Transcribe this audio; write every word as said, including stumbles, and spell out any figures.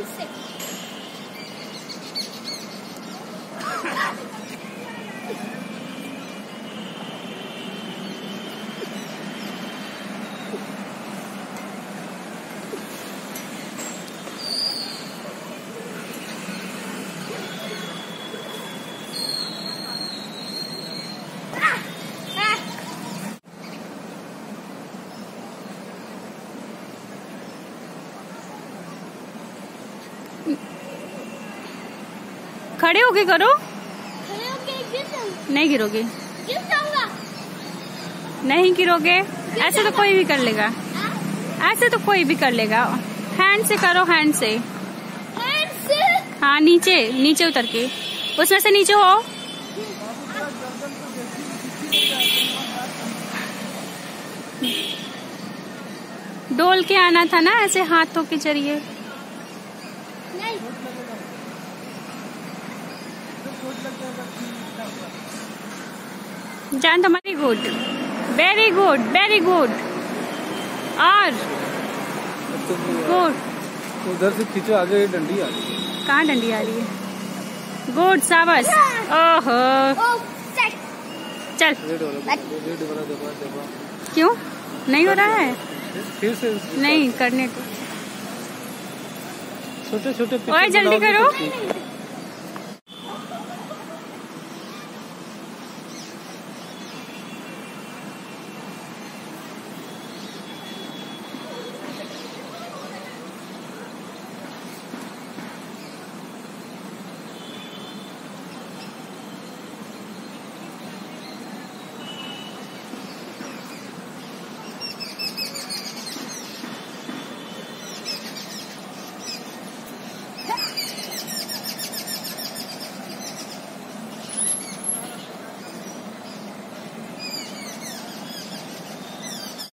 से। खड़े होके करो। खड़े होके गिर जाऊंगा। नहीं गिरोगे। गिर जाऊंगा। नहीं गिरोगे। ऐसे तो कोई भी कर लेगा। ऐसे तो कोई भी कर लेगा। हैंड से करो, हैंड से। हैंड से? हाँ, नीचे नीचे उतर के, उसमें से नीचे हो। डोल के आना था ना, ऐसे हाथों के जरिए। नहीं। जान, तुम्हारी good, very good, very good. और गुड। उधर से खींचो, आगे डंडी आ रही है। कहाँ डंडी आ रही है? गुड, शाबाश। ओहो, चल। क्यों नहीं हो रहा है? फिर से नहीं करने को। छोटे छोटे ओए जल्दी करो।